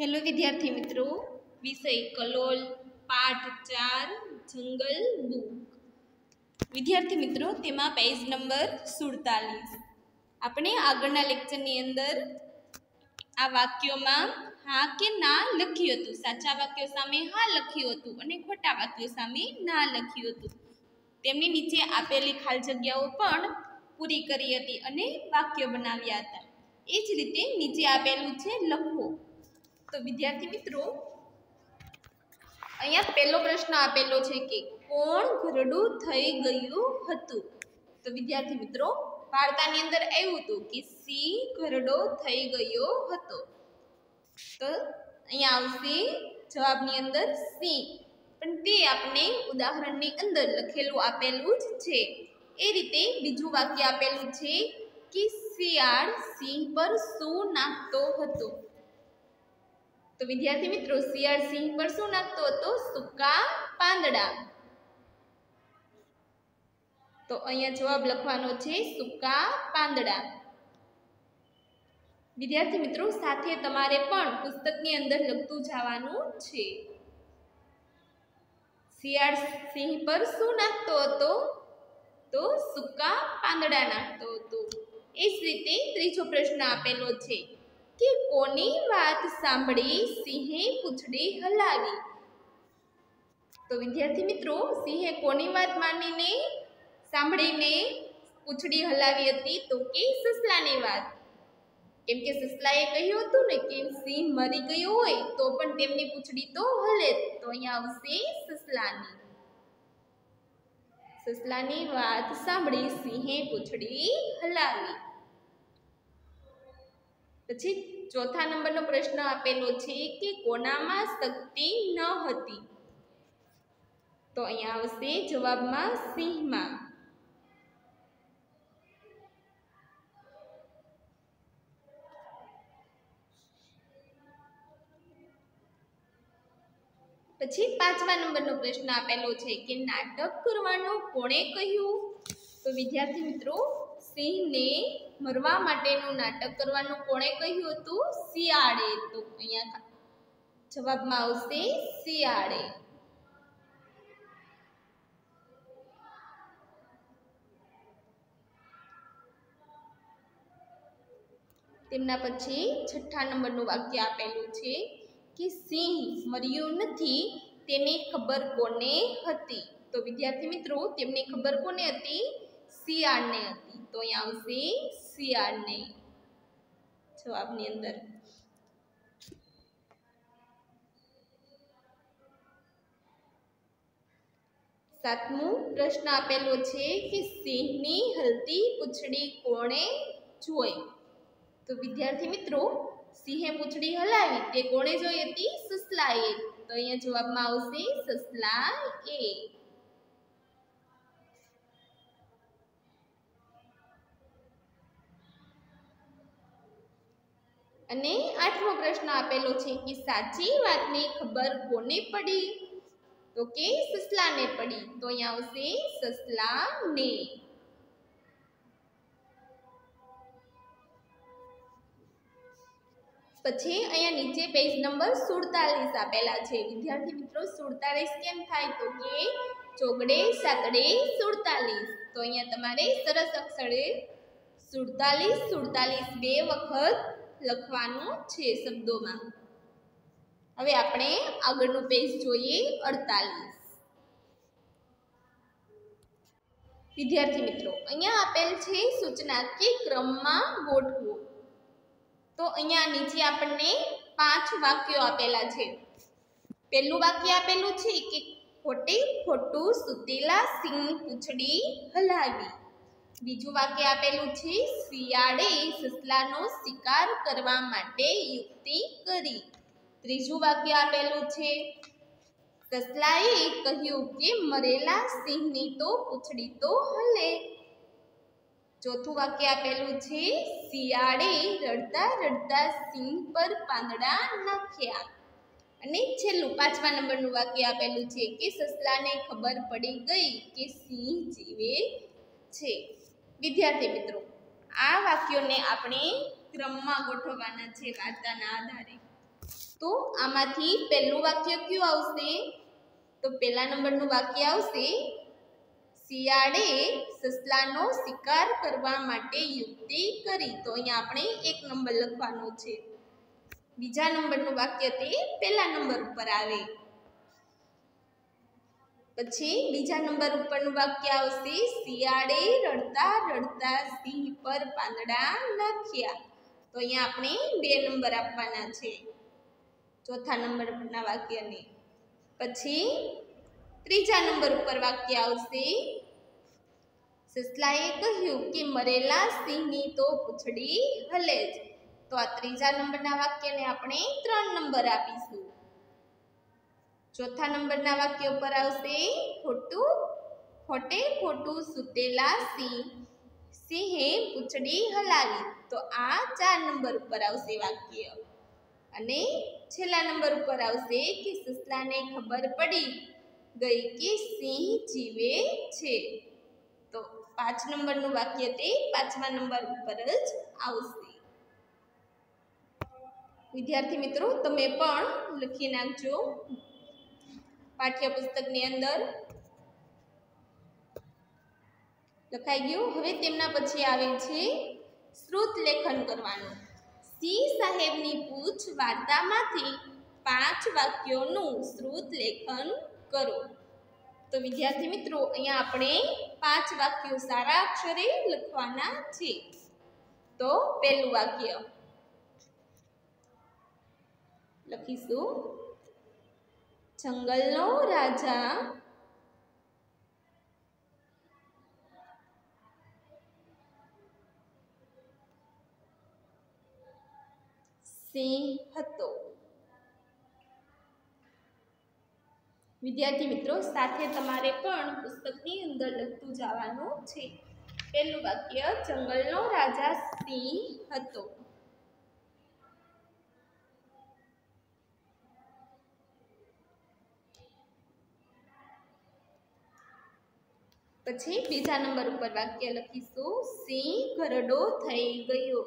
Hello विद्यार्थी मित्रों, विषय कलोल पाठ 4 जंगल बुक। विद्यार्थी मित्रों, तेमा पेज नंबर 47 अपने आगळना लेक्चरनी अंदर आ वाक्योमां हाँ के ना लख्युं हतुं। साचा वाक्यो सामे हाँ लख्युं हतुं अने खोटा वाक्यो सामे ना लख्युं हतुं। तेमनी नीचे आपेली खाली जग्याओ पण पूरी करी हती अने वाक्यो बनाव्या हता। ए ज रीते नीचे आपेलुं छे लखो। तो विद्यार्थी मित्रों, अहींया पहलो प्रश्न आपेलो छे कि कोण घरडू थई गयुं हतुं। तो विद्यार्थी मित्रों, वार्तानी अंदर एवुं हतुं कि सिंह घरडो थई गयो हतो। तो अहींया आवशे जवाबनी अंदर सिंह, पण ते आपणे उदाहरणनी अंदर लखेલું आपेલું જ છે। ए रीते बीजुं वाक्य आपेલું છે कि શિયાળ સિંહ પર શું નાખતો હતો। तो विद्यार्थी मित्रों, शियाळ सिंह पर शू नाखतो हतो? सूका પાંદડા। तो अहींया जवाब लखवानो छे सूका પાંદડા। विद्यार्थी मित्रों, साथे तमारे पण पुस्तकनी अंदर लखतुं जवानुं छे। शियाळ सिंह पर शू नाखतो हतो? तो सूका પાંદડા नाखतो हतो। ए ज रीते त्रीजो प्रश्न आपेलो छे कि कोनी वात सांभळी सिंहे पूंछड़ी हलावी। तो विद्यार्थी मित्रों, सिंहे कोनी वात मानीने सांभळीने पूंछड़ी हलावी हती? तो के ससलानी वात। केम के ससलाए कह्युं हतुं ने कि सिंह मरी गयो होय तो पण तेमनी पूंछड़ी तो हले। तो अहींया आवशे ससलानी। ससलानी वात सांभळी सिंहे पूंछड़ी हलावी। पछी चौथा नंबरनो प्रश्न आपेलो छे कि कोनामां शक्ति न हती। तो अहींया आवशे जवाबमां सिंहमां। पछी पांचमा नंबरनो प्रश्न आपेलो छे कि नाटक करवानुं कोणे कह्युं। तो विद्यार्थी मित्रों, सिंहने मरवा माटेनुं नाटक करवानुं कोणे कह्युं हतुं? शियाळे। तो अहींया जवाबमां आवशे शियाळे। तेमना पछी छठ्ठा नंबरनुं वाक्य आपेलुं छे कि सिंह मर्यो नथी तेनी खबर कोने हती। तो विद्यार्थी मित्रों, तेमनी खबर कोने हती? शियाळने हती। तो अहींया आवशे शियाळने जवाबनी अंदर। सातमो प्रश्न आपेलो छे कि सिंहनी हलती पूंछड़ी कोणे जोई। तो विद्यार्थी मित्रों, सिंहे पूंछड़ी हलावी ते कोणे जोई हती? ससलाए। तो अहींया जवाबमां आवशे ससलाए। अने आठमो प्रश्न आपेलो छे कि साची वातनी खबर कोने पड़ी। तो के ससलाने पड़ी। तो अहींया आवशे ससलाने। पछी अहींया नीचे पेज नंबर 47 आपेला छे। विद्यार्थी मित्रों, 47 केम थाय? तो के ચોગડે સાતડે 47। तो अहींया तमारे सरस अक्षरे 47 બે વખત લખવાનું છે શબ્દોમાં। હવે આપણે આગળનું પેજ જોઈએ 48। વિદ્યાર્થી મિત્રો, અહીંયા આપેલ છે સૂચના કે ક્રમમાં ગોઠવો। તો અહીંયા નીચે આપણને 5 વાક્યો આપેલા છે। પહેલું વાક્ય આપેલું છે કે ખોટે ખોટું સુતેલા સિંહની પૂંછડી હલાવી। બીજું વાક્ય આપેલું છે શિયાળે સસલાનો શિકાર કરવા માટે યુક્તિ કરી। ત્રીજું વાક્ય આપેલું છે સસલાએ કહ્યું કે મરેલા સિંહની તો પૂંછડી તો હલે। ચોથું વાક્ય આપેલું છે શિયાળે રડતા રડતા સિંહ પર પાંદડા નાખ્યા। અને છેલ્લું 5મા નંબરનું વાક્ય આપેલું છે કે સસલાને ખબર પડી ગઈ કે સિંહ જીવે છે। विद्यार्थी मित्रों, आ वाक्यों ने आपणे क्रम में गोठववाना छे वार्ताना आधारे। तो आमांथी पहेલું वाक्य क्युं आवशे? तो पहेला नंबरनुं वाक्य आवशे शियाळे ससलानो शिकार करवा माटे युक्ति करी। तो अहींया आपणे 1 नंबर लखवानो छे। बीजा नंबरनुं वाक्य ते पहेला नंबर उपर आवे। पछी बीजा नंबर उपरनुं वाक्य आवशे शियाळे रडता रडता सिंह पर પાંદડા નાખ્યા। तो अहींया आपणे 2 नंबर आपवाना छे चौथा नंबरना वाक्यने। पछी त्रीजा नंबर उपर वाक्य आवशे ससलाए कह्युं के मरेला सिंहनी तो पूंछड़ी हले ज। तो आ त्रीजा नंबरना वाक्यने आपणे 3 नंबर आपीशुं। चौथा नंबरना वाक्य पर आवशे खोटू खोटे खोटू सूतेला सिंहे पूंछड़ी हलावी। तो आ 4 नंबर पर आवशे वाक्य। अने छेल्ला नंबर पर आवशे कि ससलाने खबर पड़ी गई कि सिंह जीवे छे। तो 5 नंबरनुं वाक्य ते 5मा नंबर पर ज आवशे। विद्यार्थी मित्रों तमे पण लखी नाखजो पाठ्यपुस्तकनी अंदर। लखाई गयुं। हवे तेमना पछी आवे छे श्रुत लेखन करवानुं। सिंह साहेबनी पूछ वार्तामांथी 5 वाक्योनुं श्रुत लेखन करो। तो विद्यार्थी मित्रों अहींया आपणे 5 वाक्यो सारा अक्षरे लखवाना छे। तो पहेलुं वाक्य लखीशुं जंगलनो राजा सिंह हतो। विद्यार्थी मित्रों साथे तमारे पण पुस्तकनी अंदर लखतुं जवानुं छे। पहेलुं वाक्य जंगलनो राजा सिंह हतो। पछी बीजा नंबर पर वाक्य लखीशुं सिंह घरडो थई गयो।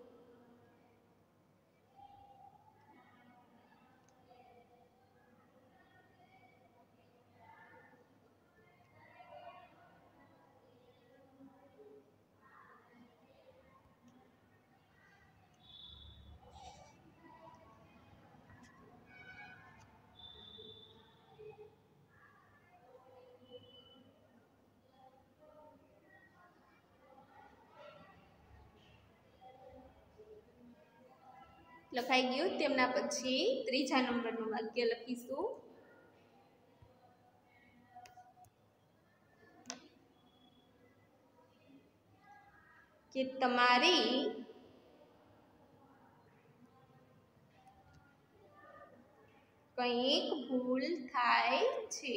लखाई गयुं। तेमना पछी त्रीजा नंबरनुं वाक्य लखीशुं के तमारी कंईक भूल थाय छे।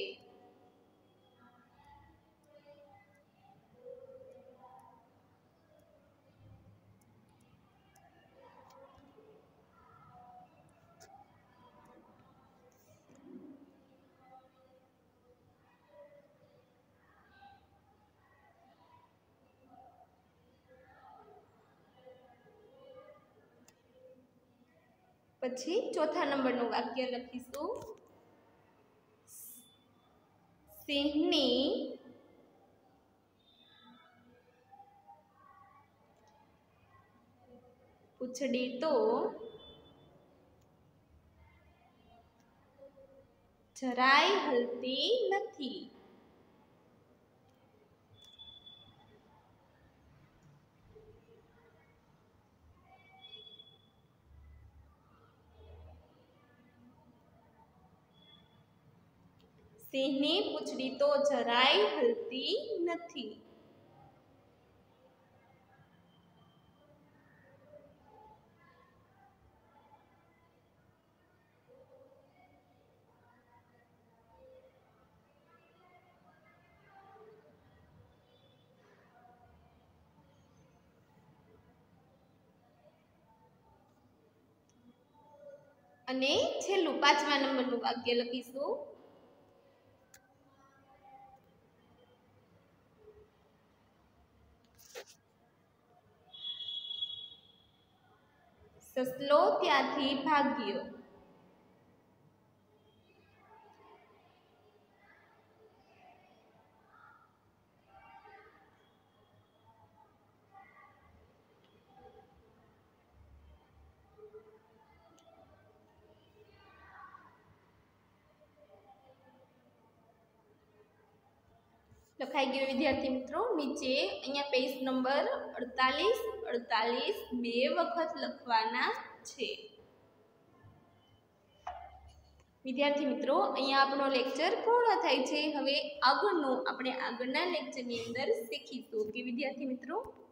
पछी चौथा नंबरनुं वाक्य लखीशुं सिंहनी पूंछड़ी तो જરાય હલતી નથી। સિંહની પૂંછડી તો જરાય હલતી નથી। અને છેલ્લું 5મા નંબરનું વાક્ય લખીશું સસલો ત્યાંથી ભાગ્યો। લખાઈ ગયો વિદ્યાર્થી મિત્રો। નીચે અહીંયા પેજ નંબર 48 બે વખત લખવાના છે। વિદ્યાર્થી મિત્રો અહીંયા આપણો લેક્ચર પૂર્ણ થાય છે। હવે આગળનું આપણે આગળના લેક્ચરની અંદર શીખીશું। કે વિદ્યાર્થી મિત્રો